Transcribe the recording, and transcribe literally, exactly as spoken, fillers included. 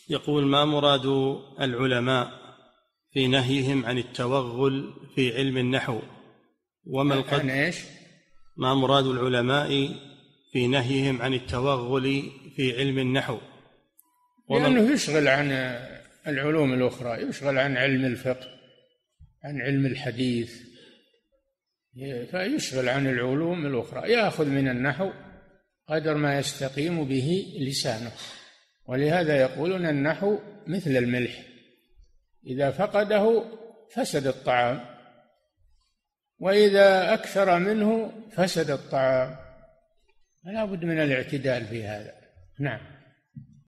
يقول: ما مراد العلماء في نهيهم عن التوغل في علم النحو؟ وما القدر عن إيش؟ ما مراد العلماء في نهيهم عن التوغل في علم النحو؟ لأنه يشغل عن العلوم الأخرى، يشغل عن علم الفقه، عن علم الحديث، فيشغل عن العلوم الأخرى، يأخذ من النحو قدر ما يستقيم به لسانه. ولهذا يقولون النحو مثل الملح، إذا فقده فسد الطعام، وإذا أكثر منه فسد الطعام، فلا بد من الاعتدال في هذا. نعم.